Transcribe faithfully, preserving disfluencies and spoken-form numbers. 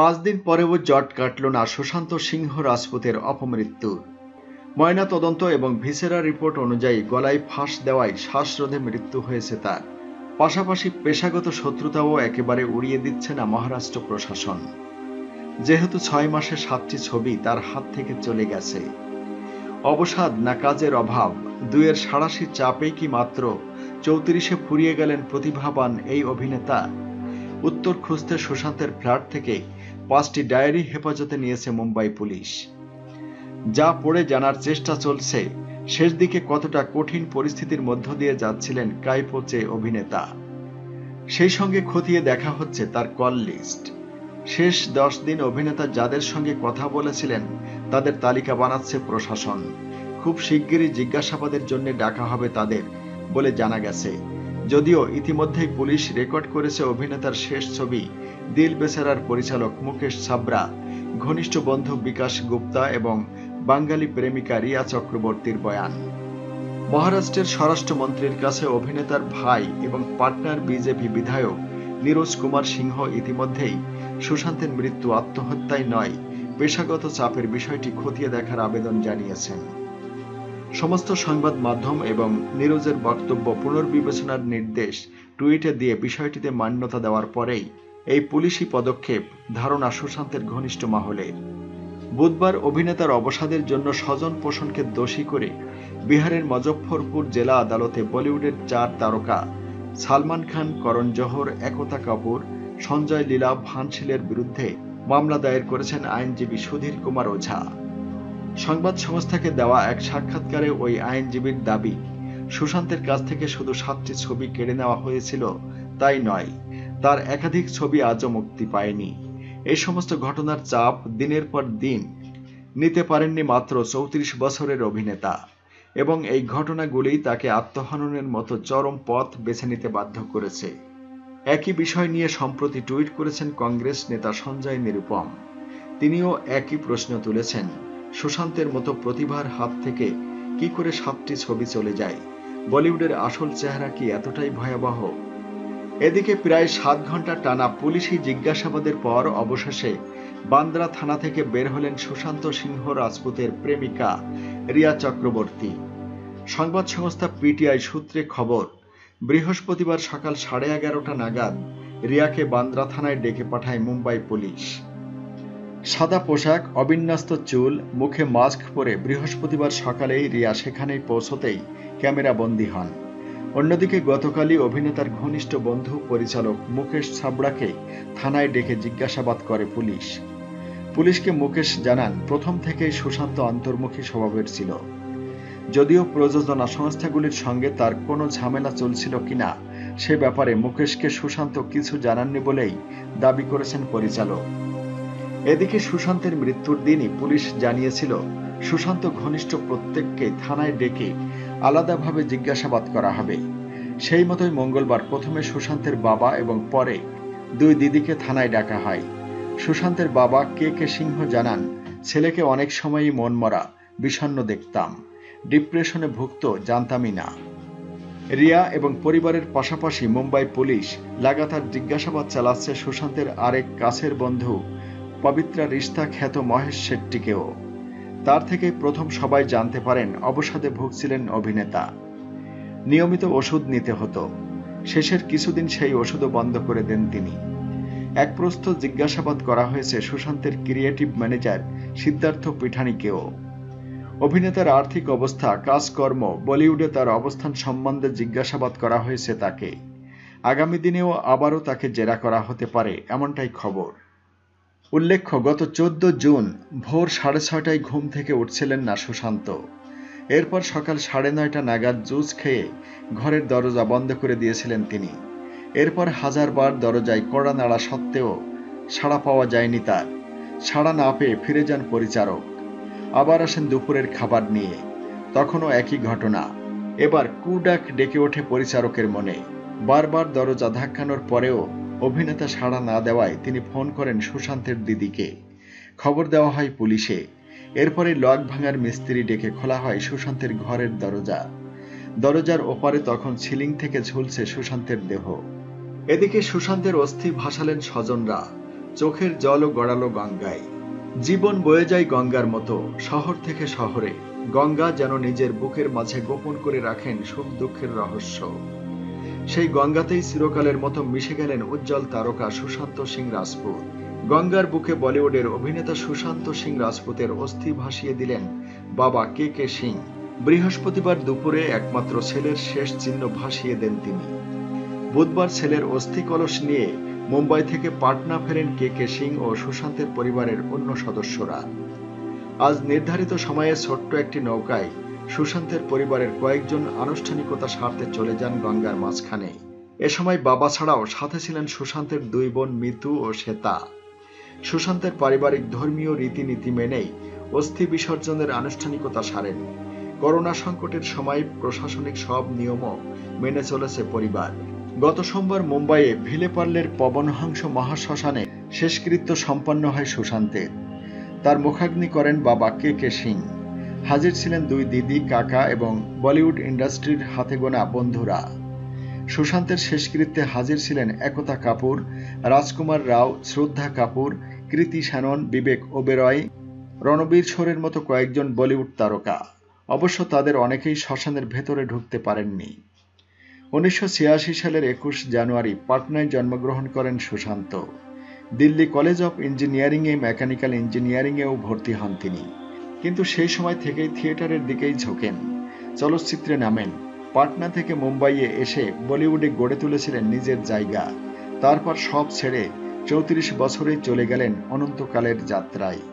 পাঁচ দিন পরেও জট কাটল না সুশান্ত সিংহ রাজপুতের অপমৃত্যুর। ময়না তদন্ত এবং ভিসেরা রিপোর্ট অনুযায়ী গলায় ফাঁস দেওয়ায় শ্বাসরোধে মৃত্যু হয়েছে তার। পাশাপাশি পেশাগত শত্রুতাও একেবারে উড়িয়ে দিচ্ছে না মহারাষ্ট্র প্রশাসন, যেহেতু ছয় মাসে সাতটি ছবি তার হাত থেকে চলে গেছে। অবসাদ না কাজের অভাব, দুয়ের সাড়াশি চাপেই কি মাত্র চৌত্রিশে ফুরিয়ে গেলেন প্রতিভাবান এই অভিনেতা? উত্তর খুঁজতে সুশান্তের ফ্ল্যাট থেকে পাঁচটি ডায়েরি হেফাজতে নিয়েছে মুম্বাই পুলিশ। যা পড়ে জানার চেষ্টা চলছে শেষ দিকে কতটা কঠিন পরিস্থিতির মধ্য দিয়ে যাচ্ছিলেন কাইপোচে অভিনেতা। সেই সঙ্গে খতিয়ে দেখা হচ্ছে তার কল লিস্ট। শেষ দশ দিন অভিনেতা যাদের সঙ্গে কথা বলেছিলেন তাদের তালিকা বানাচ্ছে প্রশাসন। খুব শিগগিরই জিজ্ঞাসাবাদের জন্য ডাকা হবে তাদের বলে জানা গেছে। যদিও ইতিমধ্যেই পুলিশ রেকর্ড করেছে অভিনেতার শেষ ছবি দিল বেচারার পরিচালক মুকেশ ছাবরা, ঘনিষ্ঠ বন্ধু বিকাশ গুপ্তা এবং বাঙালি প্রেমিকা রিয়া চক্রবর্তীর বয়ান। মহারাষ্ট্রের স্বরাষ্ট্রমন্ত্রীর কাছে অভিনেতার ভাই এবং পাটনার বিজেপি বিধায়ক নীরজ কুমার সিংহ ইতিমধ্যেই সুশান্তের মৃত্যু আত্মহত্যায় নয় পেশাগত চাপের বিষয়টি খতিয়ে দেখার আবেদন জানিয়েছেন। সমস্ত সংবাদ মাধ্যম এবং নীরজের বক্তব্য পুনর্বিবেচনার নির্দেশ টুইটে দিয়ে বিষয়টিতে মান্যতা দেওয়ার পরেই এই পুলিশি পদক্ষেপ ধারণা সুশান্তের ঘনিষ্ঠ মহলের। বুধবার অভিনেতার অবসাদের জন্য স্বজন পোষণকে দোষী করে বিহারের মুজফ্ফরপুর জেলা আদালতে বলিউডের চার তারকা সালমান খান, করণ জোহর, একতা কাপুর, সঞ্জয় লীলা ভানশিলের বিরুদ্ধে মামলা দায়ের করেছেন আইনজীবী সুধীর কুমার ওঝা। সংবাদ সংস্থাকে দেওয়া এক সাক্ষাৎকারে ওই আইনজীবীর দাবি, সুশান্তের কাছ থেকে শুধু সাতটি ছবি কেড়ে নেওয়া হয়েছিল তাই নয়, তার একাধিক ছবি আজও মুক্তি পায়নি। এই সমস্ত ঘটনার চাপ দিনের পর দিন নিতে পারেননি মাত্র চৌত্রিশ বছরের অভিনেতা, এবং এই ঘটনাগুলি তাকে আত্মহননের মতো চরম পথ বেছে নিতে বাধ্য করেছে। একই বিষয় নিয়ে সম্প্রতি টুইট করেছেন কংগ্রেস নেতা সঞ্জয় নিরুপম। তিনিও একই প্রশ্ন তুলেছেন, সুশান্তের মতো প্রতিভার হাত থেকে কি করে সাতটি ছবি চলে যায়? বলিউডের আসল চেহারা কি এতটাই ভয়াবহ? এদিকে প্রায় সাত ঘন্টা টানা পুলিশি জিজ্ঞাসাবাদের পর অবশেষে বান্দ্রা থানা থেকে বের হলেন সুশান্ত সিংহ রাজপুতের প্রেমিকা রিয়া চক্রবর্তী। সংবাদ সংস্থা পিটিআই সূত্রে খবর, বৃহস্পতিবার সকাল সাড়ে এগারোটা নাগাদ রিয়াকে বান্দ্রা থানায় ডেকে পাঠায় মুম্বাই পুলিশ। সাদা পোশাক, অবিন্যস্ত চুল, মুখে মাস্ক পরে বৃহস্পতিবার সকালেই রিয়া সেখানেই পৌঁছতেই ক্যামেরা বন্দী হন। অন্যদিকে গতকালই অভিনেতার ঘনিষ্ঠ বন্ধু পরিচালক মুকেশ ছাবড়াকে থানায় ডেকে জিজ্ঞাসাবাদ করে পুলিশ। পুলিশকে মুকেশ জানান, প্রথম থেকেই সুশান্ত অন্তর্মুখী স্বভাবের ছিল। যদিও প্রযোজনা সংস্থাগুলির সঙ্গে তার কোনো ঝামেলা চলছিল কিনা সে ব্যাপারে মুকেশকে সুশান্ত কিছু জানাননি বলেই দাবি করেছেন পরিচালক। এদিকে সুশান্তের মৃত্যুর দিনই পুলিশ জানিয়েছিল সুশান্ত ঘনিষ্ঠ প্রত্যেককে থানায় ডেকে আলাদাভাবে জিজ্ঞাসাবাদ করা হবে। সেই মতোই মঙ্গলবার প্রথমে সুশান্তের বাবা এবং পরে দুই দিদিকে থানায় ডাকা হয়। সুশান্তের বাবা কে কে সিংহ জানান, ছেলেকে অনেক সময়ই মনমরা, বিষণ্ণ দেখতাম, ডিপ্রেশনে ভুগত জানতামই না। রিয়া এবং পরিবারের পাশাপাশি মুম্বাই পুলিশ লাগাতার জিজ্ঞাসাবাদ চালাচ্ছে সুশান্তের আরেক কাছের বন্ধু পবিত্রা রিশতা খ্যাত মহেশ শেট্টিকেও। তার থেকে প্রথম সবাই জানতে পারেন অবসাদে ভুগছিলেন অভিনেতা। নিয়মিত ওষুধ নিতে হতো, শেষের কিছুদিন সেই ওষুধও বন্ধ করে দেন তিনি। এক প্রস্থ জিজ্ঞাসাবাদ করা হয়েছে সুশান্তের ক্রিয়েটিভ ম্যানেজার সিদ্ধার্থ পিঠানিকেও। অভিনেতার আর্থিক অবস্থা, কাজকর্ম, বলিউডে তার অবস্থান সম্বন্ধে জিজ্ঞাসাবাদ করা হয়েছে তাকে। আগামী দিনেও আবারও তাকে জেরা করা হতে পারে এমনটাই খবর। উল্লেখ্য, গত চোদ্দ জুন ভোর সাড়ে ছয়টায় ঘুম থেকে উঠছিলেন না সুশান্ত। এরপর সকাল সাড়ে নয়টা নাগাদ জুস খেয়ে ঘরের দরজা বন্ধ করে দিয়েছিলেন তিনি। এরপর হাজারবার দরজায় কড়া নাড়া সত্ত্বেও সাড়া পাওয়া যায়নি তার। সাড়া না পেয়ে ফিরে যান পরিচারক। আবার আসেন দুপুরের খাবার নিয়ে, তখনও একই ঘটনা। এবার কুডাক ডেকে ওঠে পরিচারকের মনে। বারবার দরজা ধাক্কানোর পরেও অভিনেতা সাড়া না দেওয়ায় তিনি ফোন করেন সুশান্তের দিদিকে। খবর দেওয়া হয় পুলিশে। এরপরে লক ভাঙার মিস্ত্রি ডেকে খোলা হয় সুশান্তের ঘরের দরজা। দরজার ওপারে তখন সিলিং থেকে ঝুলছে সুশান্তের দেহ। এদিকে সুশান্তের অস্থি ভাসালেন স্বজনরা। চোখের জলও গড়ালো গঙ্গায়। জীবন বয়ে যায় গঙ্গার মতো শহর থেকে শহরে। গঙ্গা যেন নিজের বুকের মাঝে গোপন করে রাখেন সুখ দুঃখের রহস্য। সেই গঙ্গাতেই চিরকালের মতো মিশে গেলেন উজ্জ্বল তারকা সুশান্ত সিং রাজপুত। গঙ্গার বুকে বলিউডের অভিনেতা সুশান্ত সিং রাজপুতের অস্থি ভাসিয়ে দিলেন বাবা কে কে সিং। বৃহস্পতিবার দুপুরে একমাত্র ছেলের শেষ চিহ্ন ভাসিয়ে দেন তিনি। বুধবার ছেলের অস্থি কলস নিয়ে মুম্বাই থেকে পাটনা ফেরেন কে কে সিং ও সুশান্তের পরিবারের অন্য সদস্যরা। আজ নির্ধারিত সময়ে ছোট্ট একটি নৌকায় সুশান্তের পরিবারের কয়েকজন আনুষ্ঠানিকতা সারতে চলে যান গঙ্গার মাঝখানে। এ সময় বাবা ছাড়াও সাথে ছিলেন সুশান্তের দুই বোন মিতু ও শ্বেতা। সুশান্তের পারিবারিক ধর্মীয় রীতিনীতি মেনেই অস্থি বিসর্জনের আনুষ্ঠানিকতা সারেন। করোনা সংকটের সময় প্রশাসনিক সব নিয়মও মেনে চলেছে পরিবার। গত সোমবার মুম্বাইয়ে ভিলেপার্লের পবনহংস মহাশ্মশানে শেষকৃত্য সম্পন্ন হয় সুশান্তের। তার মুখাগ্নি করেন বাবা কে কে সিং। হাজির ছিলেন দুই দিদি, কাকা এবং বলিউড ইন্ডাস্ট্রির হাতে গোনা বন্ধুরা। সুশান্তের শেষকৃত্যে হাজির ছিলেন একতা কাপুর, রাজকুমার রাও, শ্রদ্ধা কাপুর, কৃতি শ্যানন, বিবেক ওবেরয়, রণবীর শোরের মতো কয়েকজন বলিউড তারকা। অবশ্য তাদের অনেকেই শ্মশানের ভেতরে ঢুকতে পারেননি। উনিশশো ছিয়াশি সালের একুশ জানুয়ারি পাটনায় জন্মগ্রহণ করেন সুশান্ত। দিল্লি কলেজ অফ ইঞ্জিনিয়ারিংয়ে মেকানিক্যাল ইঞ্জিনিয়ারিংয়েও ভর্তি হন তিনি। কিন্তু সেই সময় থেকেই থিয়েটারের দিকেই ঝোঁকেন, চলচ্চিত্রে নামেন। পাটনা থেকে মুম্বাইয়ে এসে বলিউডে গড়ে তুলেছিলেন নিজের জায়গা। তারপর সব ছেড়ে চৌত্রিশ বছরেই চলে গেলেন অনন্তকালের যাত্রায়।